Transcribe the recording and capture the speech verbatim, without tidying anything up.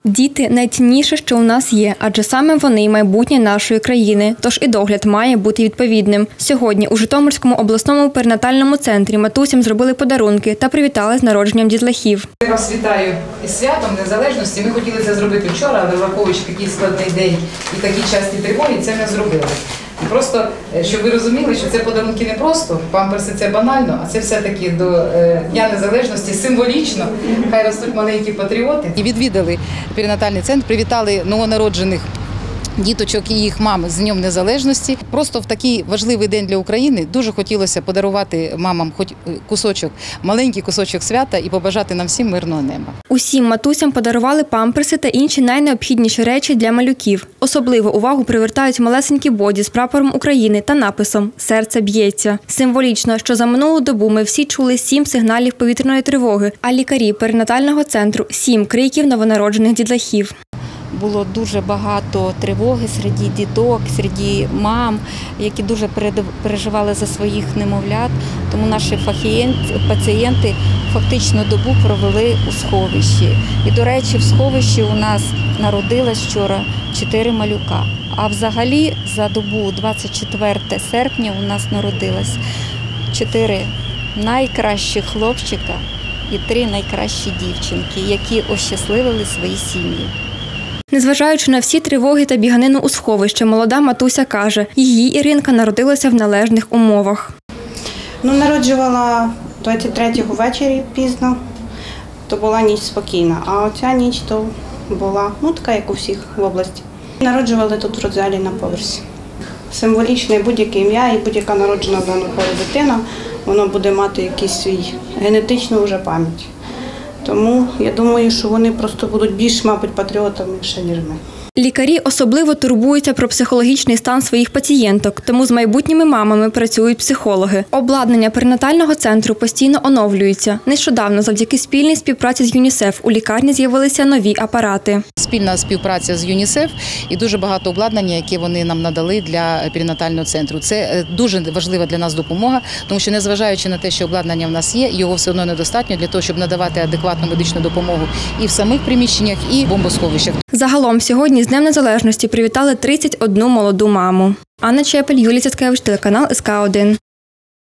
Діти – найцінніше, що у нас є, адже саме вони – майбутнє нашої країни, тож і догляд має бути відповідним. Сьогодні у Житомирському обласному перинатальному центрі матусям зробили подарунки та привітали з народженням дітлахів. Я вас вітаю із святом Незалежності. Ми хотіли це зробити вчора, але враховуючи такий складний день і такі часті тривоги, це не зробили. І просто, щоб ви розуміли, що це подарунки не просто, памперси – це банально, а це все-таки до Дня Незалежності символічно. Хай ростуть маленькі патріоти. І відвідали перинатальний центр, привітали новонароджених діточок і їх мам з Днем Незалежності. Просто в такий важливий день для України дуже хотілося подарувати мамам хоч кусочок, маленький кусочок свята і побажати нам всім мирного неба. Усім матусям подарували памперси та інші найнеобхідніші речі для малюків. Особливу увагу привертають малесенькі боді з прапором України та написом «Серце б'ється». Символічно, що за минулу добу ми всі чули сім сигналів повітряної тривоги, а лікарі перинатального центру – сім криків новонароджених дітлахів. Було дуже багато тривоги серед діток, серед мам, які дуже переживали за своїх немовлят. Тому наші пацієнти фактично добу провели у сховищі. І, до речі, в сховищі у нас народилось вчора чотири малюка. А взагалі за добу двадцять четвертого серпня у нас народилось чотири найкращих хлопчика і три найкращі дівчинки, які ощасливили свої сім'ї. Незважаючи на всі тривоги та біганину у сховище, молода матуся каже, її Іринка народилася в належних умовах. Ну, народжувала двадцять третього ввечері пізно, то була ніч спокійна, а оця ніч то була, ну, така, як у всіх в області. Народжували тут в родзалі на поверсі. Символічне будь-яке ім'я і будь-яка народжена в даному полі дитина, воно буде мати якийсь свій генетичну вже пам'ять. Тому я думаю, що вони просто будуть більш, мабуть, патріотами, ніж ми. Лікарі особливо турбуються про психологічний стан своїх пацієнток, тому з майбутніми мамами працюють психологи. Обладнання перинатального центру постійно оновлюється. Нещодавно завдяки спільній співпраці з ЮНІСЕФ у лікарні з'явилися нові апарати. Спільна співпраця з ЮНІСЕФ і дуже багато обладнання, яке вони нам надали для перинатального центру. Це дуже важлива для нас допомога, тому що незважаючи на те, що обладнання в нас є, його все одно недостатньо для того, щоб надавати адекватну медичну допомогу і в самих приміщеннях, і в бомбосховищах. Загалом сьогодні з Днем Незалежності привітали тридцять одну молоду маму. Анна Чепель, Юлія Цяткевич, телеканал ес ка один.